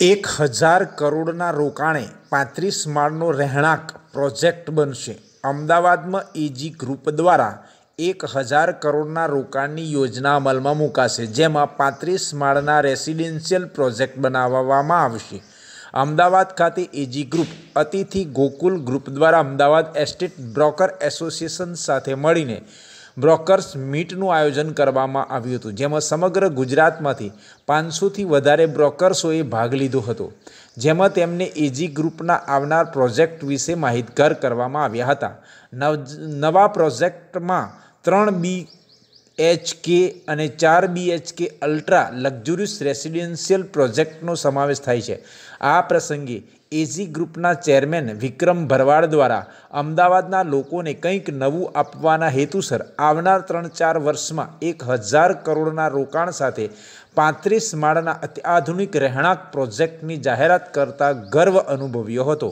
1000 કરોડના રોકાણે 35 માળનો રહેણાંક પ્રોજેક્ટ બનશે. અમદાવાદમાં એજી ગ્રુપ દ્વારા 1000 કરોડના રોકાણની યોજના અમલમાં મુકાશે, જેમાં 35 માળના રેસિડેન્શિયલ પ્રોજેક્ટ બનાવવામાં આવશે. અમદાવાદ ખાતે એજી ગ્રુપ, અતિથિ ગોકુલ ગ્રુપ દ્વારા અમદાવાદ એસ્ટેટ બ્રોકર એસોસિએશન સાથે મળીને બ્રોકર્સ મીટનું આયોજન કરવામાં આવ્યું હતું, જેમાં સમગ્ર ગુજરાતમાંથી 500થી વધારે બ્રોકર્સોએ ભાગ લીધો હતો, જેમાં તેમને એજી ગ્રુપના આવનાર પ્રોજેક્ટ વિશે માહિતગાર કરવામાં આવ્યા હતા. નવા પ્રોજેક્ટમાં 3 BHK અને 4 BHK અલ્ટ્રા લક્ઝુરિયસ રેસિડેન્શિયલ પ્રોજેક્ટનો સમાવેશ થાય છે. આ પ્રસંગે એજી ગ્રુપના ચેરમેન વિક્રમ ભરવાડ દ્વારા અમદાવાદના લોકોને કંઈક નવું આપવાના હેતુસર આવનાર 3-4 વર્ષમાં 1000 કરોડના રોકાણ સાથે 35 માળના અત્યાધુનિક રહેણાંક પ્રોજેક્ટની જાહેરાત કરતા ગર્વ અનુભવ્યો હતો.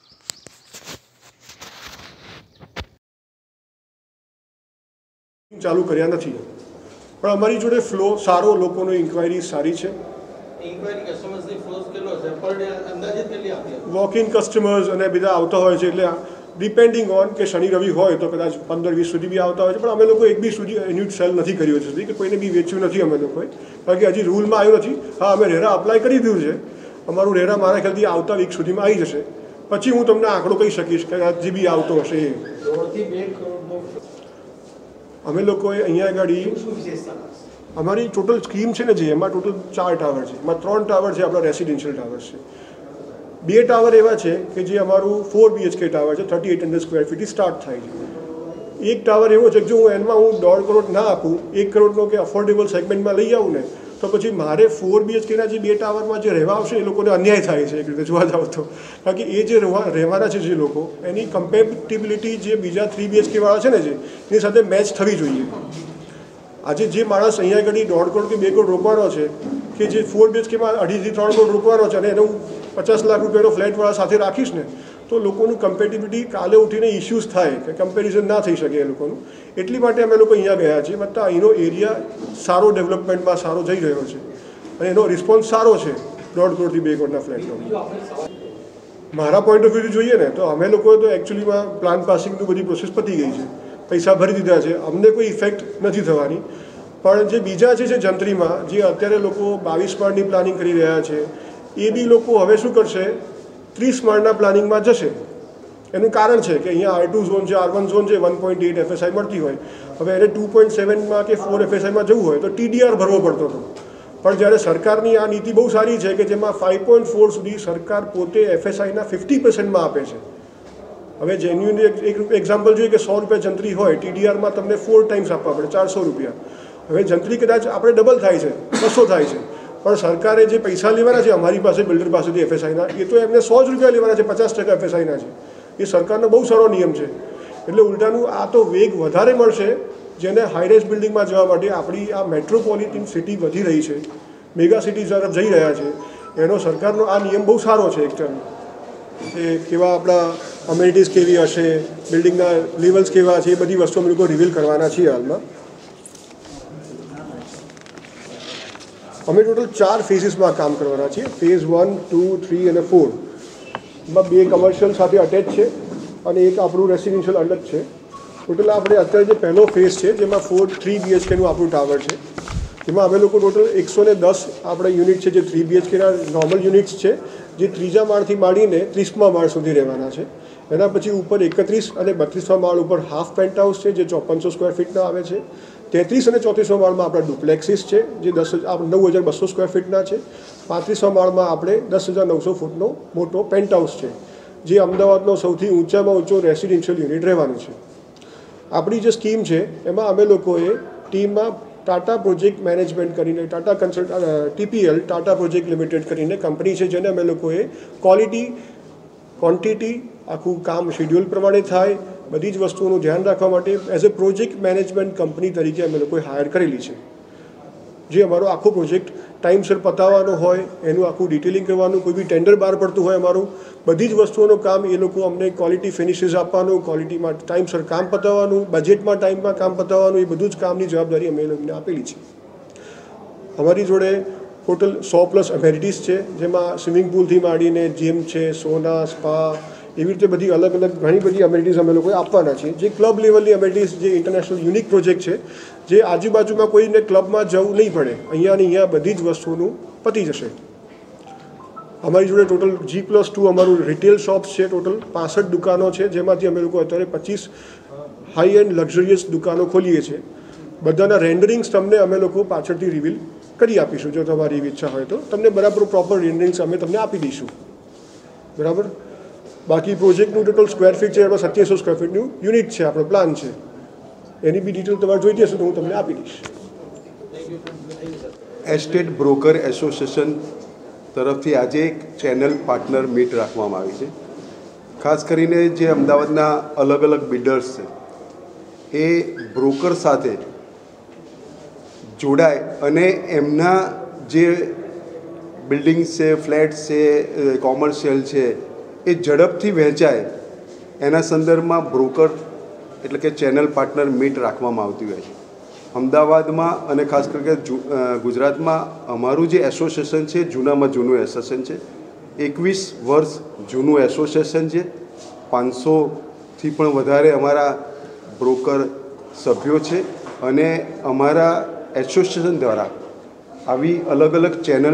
ચાલુ કર્યા નથી, પણ અમારી જોડે ફ્લો સારો, લોકોનો ઇન્ક્વાયરી સારી છે. વોક ઇન કસ્ટમર્સ અને બધા આવતા હોય છે, એટલે ડિપેન્ડિંગ ઓન કે શનિ રવિ હોય તો કદાચ 15-20 સુધી બી આવતા હોય છે. પણ અમે લોકો એક બી સુધી યુનિટ સેલ નથી કર્યો છે, કે કોઈને બી વેચ્યું નથી અમે લોકોએ, કારણ કે હજી રૂલમાં આવ્યું નથી. હા, અમે રેરા અપ્લાય કરી દીધું છે. અમારું રેરા મારા ખ્યાલથી આવતા વીક સુધીમાં આવી જશે. પછી હું તમને આંકડો કહી શકીશ કે જે બી આવતો હશે એ. અમે લોકોએ અહીંયા આગળ અમારી ટોટલ સ્કીમ છે ને, જે એમાં ટોટલ 4 ટાવર છે. એમાં 3 ટાવર છે આપણા રેસિડેન્શિયલ ટાવર છે. 2 ટાવર એવા છે કે જે અમારું 4 BHK ટાવર છે, 3800 સ્ક્વેર ફીટથી સ્ટાર્ટ થાય છે. એક ટાવર એવો છે કે જો એમાં હું 1.5 કરોડ ના આપું, 1 કરોડનો કે અફોર્ડેબલ સેગમેન્ટમાં લઈ આવું ને, તો પછી મારે 4 BHKના જે 2 ટાવરમાં જે રહેવા આવશે એ લોકોને અન્યાય થાય છે એક રીતે જોવા જાવ તો. કારણ કે એ જે રહેવાના છે જે લોકો, એની કમ્પેરેટિબિલિટી જે બીજા 3 BHK વાળા છે ને, જે એની સાથે મેચ થવી જોઈએ. આજે જે માણસ અહીંયા આગળ 1.5 કરોડ કે 2 કરોડ રોકવાનો છે, કે જે 4 BHKમાં 2.5-3 કરોડ રોકવાનો છે, અને એને હું 50 લાખ રૂપિયાનો ફ્લેટવાળા સાથે રાખીશ ને, તો લોકોનું કમ્પેરેટિવિટી કાલે ઉઠીને ઇસ્યુઝ થાય, કે કમ્પેરિઝન ના થઈ શકે એ લોકોનું. એટલી માટે અમે લોકો અહીંયા ગયા છીએ. બધા અહીંનો એરિયા સારો ડેવલપમેન્ટમાં સારો જઈ રહ્યો છે, અને એનો રિસ્પોન્સ સારો છે 1.5 કરોડથી 2 કરોડના ફ્લેટનો. મારા પોઈન્ટ ઓફ વ્યૂથી જોઈએ ને, તો અમે લોકોએ તો એકચ્યુઅલીમાં પ્લાન પાસિંગની બધી પ્રોસેસ પતી ગઈ છે, પૈસા ભરી દીધા છે, અમને કોઈ ઇફેક્ટ નથી થવાની. પણ જે બીજા છે જંત્રીમાં, જે અત્યારે લોકો 22 માળની પ્લાનિંગ કરી રહ્યા છે, એ બી લોકો હવે શું કરશે, 30 માળના પ્લાનિંગમાં જશે. એનું કારણ છે કે અહીંયા R2 ઝોન છે, R1 ઝોન છે, 1.8 FSI મળતી હોય. હવે એને 2.7માં કે 4 FSIમાં જવું હોય તો TDR ભરવો પડતો હતો. પણ જ્યારે સરકારની આ નીતિ બહુ સારી છે, કે જેમાં 5.4 સુધી સરકાર પોતે FSIના 50%માં આપે છે. હવે જેન્યુઅલી એક એક્ઝામ્પલ જોઈએ કે 100 રૂપિયા જંત્રી હોય, TDRમાં તમને 4 ટાઈમ્સ આપવા પડે, 400 રૂપિયા. હવે જંત્રી કદાચ આપણે ડબલ થાય છે, 200 થાય છે, પણ સરકારે જે પૈસા લેવાના છે અમારી પાસે બિલ્ડર પાસેથી FSIના, એ તો એમને 100 જ રૂપિયા લેવાના છે, 50% FSIના છે. એ સરકારનો બહુ સારો નિયમ છે. એટલે ઉલટાનું આ તો વેગ વધારે મળશે, જેને હાઈરેઝ બિલ્ડિંગમાં જવા માટે આપણી આ મેટ્રોપોલિટન સિટી વધી રહી છે, મેગા સિટી તરફ જઈ રહ્યા છે. એનો સરકારનો આ નિયમ બહુ સારો છે. એક ટર્મ એ કેવા આપણા અમેનિટીઝ કેવી હશે, બિલ્ડિંગના લેવલ્સ કેવા છે, એ બધી વસ્તુ અમે લોકો રિવીલ કરવાના છીએ હાલમાં. અમે ટોટલ 4 ફેઝીસમાં કામ કરવાના છીએ. ફેઝ 1, 2, 3 અને 4. એમાં 2 કમર્શિયલ સાથે અટેચ છે, અને એક આપણું રેસિડેન્શિયલ અલગ છે. ટોટલ આપણે અત્યારે જે પહેલો ફેઝ છે, જેમાં 3 BHKનું આપણું ટાવર છે, જેમાં અમે લોકો ટોટલ 110 આપણે યુનિટ છે, જે 3 BHKના નોર્મલ યુનિટ્સ છે, જે 3જા માળથી માંડીને 30મા માળ સુધી રહેવાના છે. એના પછી ઉપર 31 અને 32મા માળ ઉપર હાફ પેન્ટ હાઉસ છે, જે 5400 સ્ક્વેર ફીટના આવે છે. 33 અને 34મા માળમાં આપણા ડુપ્લેક્સીસ છે, જે 9200 સ્ક્વેર ફીટના છે. 35મા માળમાં આપણે 10,900 ફૂટનો મોટો પેન્ટ હાઉસ છે, જે અમદાવાદનો સૌથી ઊંચામાં ઊંચો રેસિડેન્શિયલ યુનિટ રહેવાનું છે. આપણી જે સ્કીમ છે, એમાં અમે લોકોએ ટીમમાં ટાટા પ્રોજેક્ટ મેનેજમેન્ટ કરીને, TPL ટાટા પ્રોજેક્ટ લિમિટેડ કરીને કંપની છે, જેને અમે લોકોએ ક્વોલિટી, ક્વોન્ટિટી, આખું કામ શેડ્યુલ પ્રમાણે થાય, બધી જ વસ્તુઓનું ધ્યાન રાખવા માટે as a project management company તરીકે અમે લોકોએ હાયર કરેલી છે. જે અમારો આખો પ્રોજેક્ટ ટાઈમસર પતાવવાનો હોય, એનું આખું ડિટેલિંગ કરવાનું, કોઈ બી ટેન્ડર બહાર પડતું હોય અમારું, બધી જ વસ્તુઓનું કામ એ લોકો અમને ક્વોલિટી ફિનિશિસ આપવાનું, ક્વોલિટીમાં ટાઈમસર કામ પતાવવાનું, બજેટમાં ટાઈમમાં કામ પતાવવાનું, એ બધું જ કામની જવાબદારી અમે લોકોને આપેલી છે. અમારી જોડે ટોટલ 100+ એમેનિટીઝ છે, જેમાં સ્વિમિંગ પુલથી માંડીને જીમ છે, સોના, સ્પા, એવી રીતે બધી અલગ અલગ ઘણી બધી એમેનિટીઝ અમે લોકોએ આપવાના છીએ, જે ક્લબ લેવલની એમેનિટીઝ, જે ઇન્ટરનેશનલ યુનિક પ્રોજેક્ટ છે, જે આજુબાજુમાં કોઈને ક્લબમાં જવું નહીં પડે, અહીંયા બધી જ વસ્તુનું પતી જશે. અમારી જોડે ટોટલ G+2 અમારું રિટેલ શોપ્સ છે, ટોટલ 65 દુકાનો છે, જેમાંથી અમે લોકો અત્યારે 25 હાઈ એન્ડ લક્ઝરિયસ દુકાનો ખોલીએ છીએ. બધાના રેન્ડરિંગ્સ તમને અમે લોકો પાછળથી રિવીલ કરી આપીશું. જો તમારી ઈચ્છા હોય તો તમને બરાબર પ્રોપર રેન્ડરિંગ્સ અમે તમને આપી દઈશું. બરાબર. બાકી પ્રોજેક્ટનું ટોટલ સ્ક્વેર ફીટ છે, એમાં 2700 સ્ક્વેર ફીટનું યુનિટ છે, આપણો પ્લાન છે. એની બી ડિટેલ તમારે જોઈતી હશે તો હું તમને આપી દઈશ. એસ્ટેટ બ્રોકર એસોસિએશન તરફથી આજે એક ચેનલ પાર્ટનર મીટ રાખવામાં આવી છે. ખાસ કરીને જે અમદાવાદના અલગ અલગ બિલ્ડર્સ છે એ બ્રોકર સાથે જોડાય અને એમના જે બિલ્ડિંગ્સ છે, ફ્લેટ્સ છે, કોમર્શિયલ છે, એ ઝડપથી વહેંચાય એના સંદર્ભમાં બ્રોકર એટલે કે ચેનલ પાર્ટનર મીટ રાખવામાં આવતી હોય છે. અમદાવાદમાં અને ખાસ કરીને ગુજરાતમાં અમારું જે એસોસિએશન છે, જૂનામાં જૂનું એસોસિએશન છે, 21 વર્ષ જૂનું એસોસિએશન છે. 500થી પણ વધારે અમારા બ્રોકર સભ્યો છે અને અમારા એસોસિએશન દ્વારા આવી અલગ અલગ ચેનલ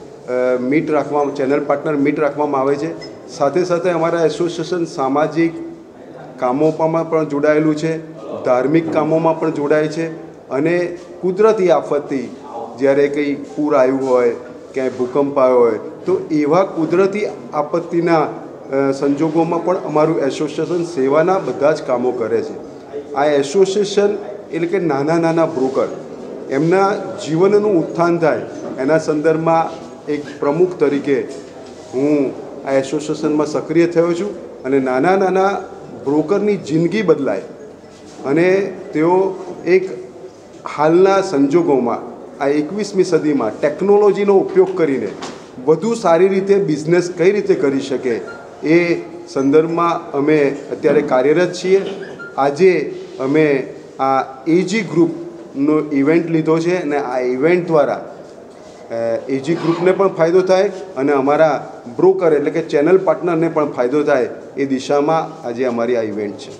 પાર્ટનર મીટ રાખવામાં આવે છે. સાથે સાથે અમારા એસોસિએશન સામાજિક કામોમાં પણ જોડાયેલું છે, ધાર્મિક કામોમાં પણ જોડાય છે અને કુદરતી આફતથી જ્યારે કંઈ પૂર આવ્યું હોય, ક્યાંય ભૂકંપ આવ્યો હોય તો એવા કુદરતી આપત્તિના સંજોગોમાં પણ અમારું એસોસિએશન સેવાના બધા જ કામો કરે છે. આ એસોસિએશન એટલે કે નાના નાના બ્રોકર એમના જીવનનું ઉત્થાન થાય એના સંદર્ભમાં એક પ્રમુખ તરીકે હું આ એસોસિએશનમાં સક્રિય થયો છું અને નાના નાના બ્રોકરની જિંદગી બદલાય અને તેઓ એક હાલના સંજોગોમાં આ 21મી સદીમાં ટેકનોલોજીનો ઉપયોગ કરીને વધુ સારી રીતે બિઝનેસ કઈ રીતે કરી શકે એ સંદર્ભમાં અમે અત્યારે કાર્યરત છીએ. આજે અમે આ એજી ગ્રુપનો ઇવેન્ટ લીધો છે અને આ ઇવેન્ટ દ્વારા એજી ગ્રુપને પણ ફાયદો થાય અને અમારા બ્રોકર એટલે કે ચેનલ પાર્ટનરને પણ ફાયદો થાય એ દિશામાં આજે અમારી આ ઇવેન્ટ છે.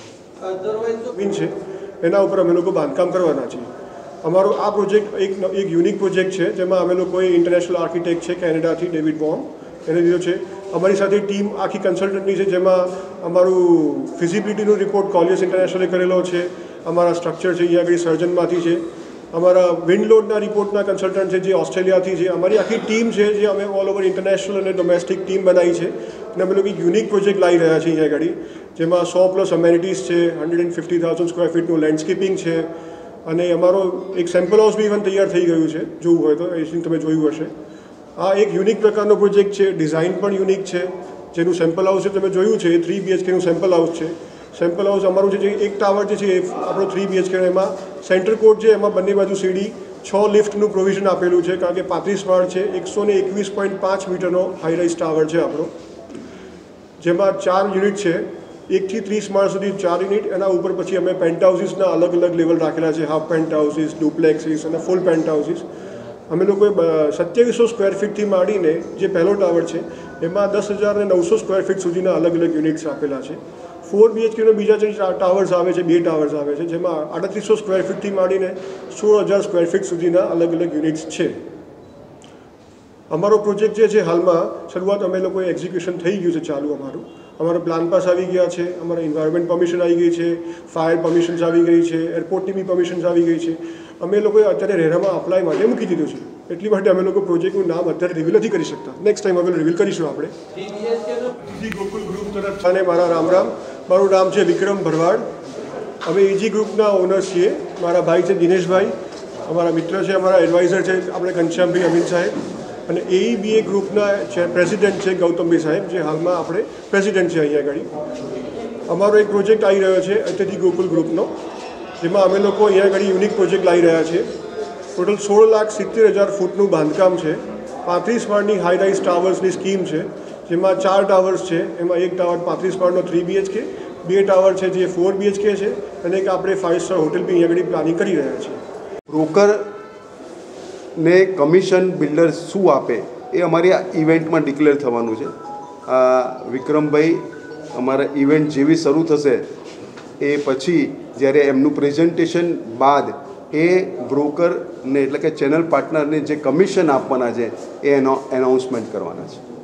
એના ઉપર અમે લોકો બાંધકામ કરવાના છીએ. અમારો આ પ્રોજેક્ટ એક યુનિક પ્રોજેક્ટ છે, જેમાં અમે લોકોએ ઇન્ટરનેશનલ આર્કિટેક્ટ છે કેનેડાથી, ડેવિડ બોમ, એને લીધો છે. અમારી સાથે ટીમ આખી કન્સલ્ટન્ટની છે, જેમાં અમારું ફિઝિબિલિટીનો રિપોર્ટ કોલિયસ ઇન્ટરનેશનલે કરેલો છે. અમારા સ્ટ્રક્ચર છે અહીંયા આગળ સર્જનમાંથી છે. અમારા વિન્ડલોડના રિપોર્ટના કન્સલ્ટન્ટ છે જે ઓસ્ટ્રેલિયાથી છે. અમારી આખી ટીમ છે જે અમે ઓલ ઓવર ઇન્ટરનેશનલ અને ડોમેસ્ટિક ટીમ બનાવી છે અને અમે લોકો એક યુનિક પ્રોજેક્ટ લાવી રહ્યા છીએ અહીંયા આગળ, જેમાં 100+ એમેનિટીઝ છે, 150,000 સ્ક્વેર ફીટનું લેન્ડસ્કેપિંગ છે અને અમારો એક સેમ્પલ હાઉસ બી ઇવન તૈયાર થઈ ગયું છે. જોવું હોય તો એ તમે જોયું હશે. આ એક યુનિક પ્રકારનો પ્રોજેક્ટ છે. ડિઝાઇન પણ યુનિક છે. જેનું સેમ્પલ હાઉસ છે તમે જોયું છે, એ 3 BHKનું સેમ્પલ હાઉસ છે. સેમ્પલ હાઉસ અમારું છે જે એક ટાવર જે છે એ આપણો 3 BHK, એમાં સેન્ટર કોર્ટ છે, એમાં બંને બાજુ સીડી, 6 લિફ્ટનું પ્રોવિઝન આપેલું છે, કારણ કે 35 માળ છે. 121.5 મીટરનો હાઈ રાઇઝ ટાવર છે આપણો, જેમાં 4 યુનિટ છે, 1 થી 30 માળ સુધી 4 યુનિટ. એના ઉપર પછી અમે પેન્ટ હાઉસીસના અલગ અલગ લેવલ રાખેલા છે, હાફ પેન્ટ હાઉસીસ, ડુપ્લેક્સીસ અને ફૂલ પેન્ટ હાઉસીસ. અમે લોકોએ 2700 સ્ક્વેર ફીટથી માંડીને જે પહેલો ટાવર છે એમાં 10,900 સ્ક્વેર ફીટ સુધીના અલગ અલગ યુનિટ્સ આપેલા છે. 4 BHKનો બીજા જે ટાવર્સ આવે છે, 2 ટાવર્સ આવે છે, જેમાં 3800 સ્ક્વેર ફીટથી માંડીને 16,000 સ્ક્વેર ફીટ સુધીના અલગ અલગ યુનિટ્સ છે. અમારો પ્રોજેક્ટ જે છે હાલમાં શરૂઆત અમે લોકોએ એક્ઝિક્યુશન થઈ ગયું છે ચાલુ. અમારો પ્લાન પાસ આવી ગયા છે, અમારા એન્વાયરમેન્ટ પરમિશન આવી ગઈ છે, ફાયર પરમિશન્સ આવી ગઈ છે, એરપોર્ટની બી પરમિશન્સ આવી ગઈ છે. અમે લોકોએ અત્યારે રેરામાં અપ્લાય માટે મૂકી દીધું છે. એટલી માટે અમે લોકો પ્રોજેક્ટનું નામ અત્યારે રિવીલ નથી કરી શકતા. નેક્સ્ટ ટાઈમ હવે રિવીલ કરીશું આપણે. ગોકુલ ગ્રુપ તરફ અને મારા રામ. મારું નામ છે વિક્રમ ભરવાડ. અમે એજી ગ્રુપના ઓનર છીએ. મારા ભાઈ છે દિનેશભાઈ, અમારા મિત્ર છે, અમારા એડવાઇઝર છે આપણે ઘનશ્યામભાઈ અમીન સાહેબ, અને AEBA ગ્રુપના પ્રેસિડેન્ટ છે ગૌતમભાઈ સાહેબ, જે હાલમાં આપણે પ્રેસિડેન્ટ છે અહીંયા આગળ. અમારો એક પ્રોજેક્ટ આવી રહ્યો છે અતિથિ ગોકુલ ગ્રુપનો, જેમાં અમે લોકો અહીંયા આગળ યુનિક પ્રોજેક્ટ લાવી રહ્યા છીએ. ટોટલ 16,70,000 ફૂટનું બાંધકામ છે. 35 માળની હાઈ રાઇઝ ટાવર્સની સ્કીમ છે, જેમાં 4 ટાવર્સ છે. એમાં એક ટાવર 35 માળનો 3 BHK, 2 ટાવર છે જે 4 BHK છે અને એક આપણે 5 સ્ટાર હોટેલ બી અહીંયા આગળ પ્લાનિંગ કરી રહ્યા છીએ. બ્રોકર ને કમિશન બિલ્ડર શું આપે એ અમારી આ ઇવેન્ટમાં ડિક્લેર થવાનું છે. વિક્રમભાઈ અમારા ઇવેન્ટ જેવી શરૂ થશે એ પછી જ્યારે એમનું પ્રેઝન્ટેશન બાદ એ બ્રોકરને એટલે કે ચેનલ પાર્ટનરને જે કમિશન આપવાના છે એ એનાઉન્સમેન્ટ કરવાના છે.